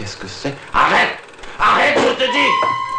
qu'est-ce que c'est? Arrête! Arrête, je te dis!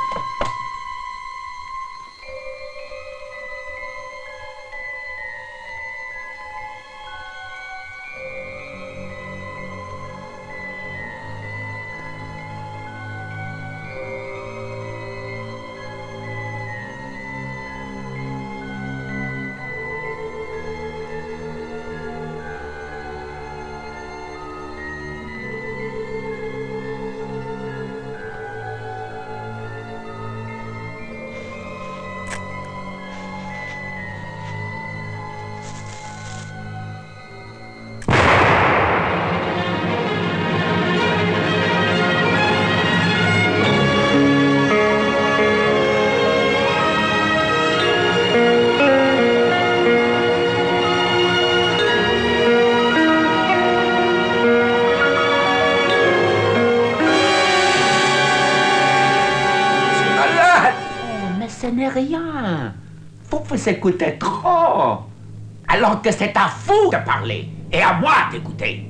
Rien. Vous écoutez trop. Alors que c'est à vous de parler et à moi d'écouter.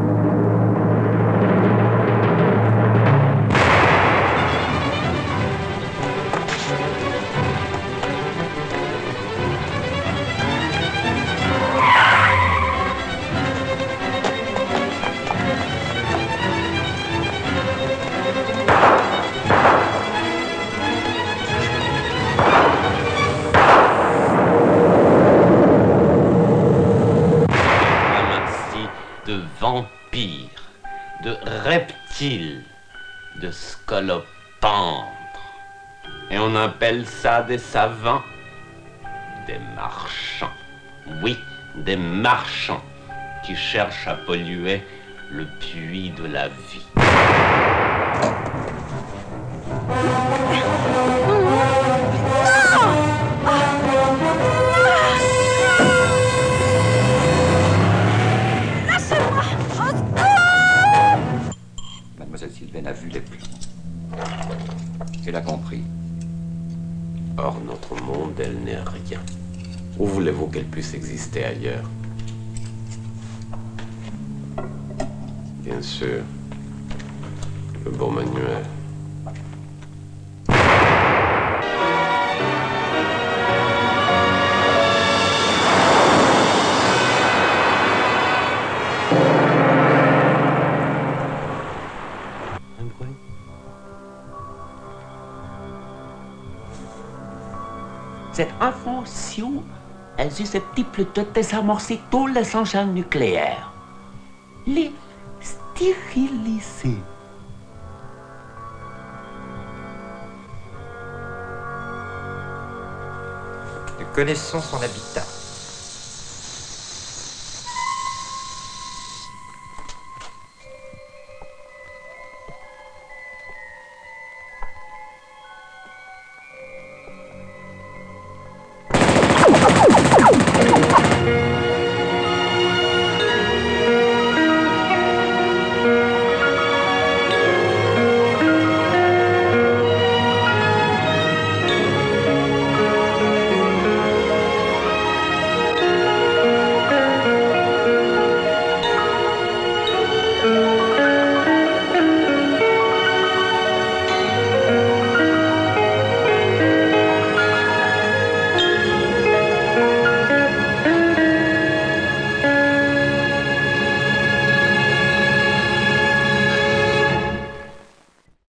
De reptiles, de scolopendres. Et on appelle ça des savants, des marchands. Oui, des marchands qui cherchent à polluer le puits de la vie. Mademoiselle Sylvaine a vu les plans. Elle a compris. Hors notre monde, elle n'est rien. Où voulez-vous qu'elle puisse exister ailleurs? Bien sûr, le beau manuel. Cette invention est susceptible de désamorcer tous les engins nucléaires. Les stériliser. Nous connaissons son habitat.